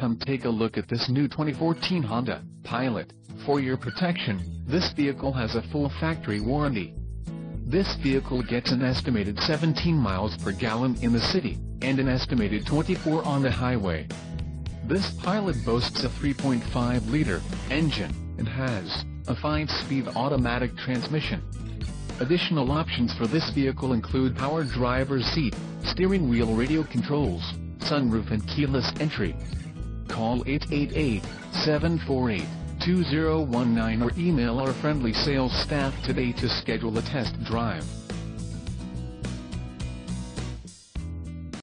come take a look at this new 2014 Honda Pilot. For your protection, this vehicle has a full factory warranty. This vehicle gets an estimated 17 miles per gallon in the city, and an estimated 24 on the highway. This Pilot boasts a 3.5-liter engine, and has a 5-speed automatic transmission. Additional options for this vehicle include power driver's seat, steering wheel radio controls, sunroof and keyless entry. Call 888-748-2019 or email our friendly sales staff today to schedule a test drive.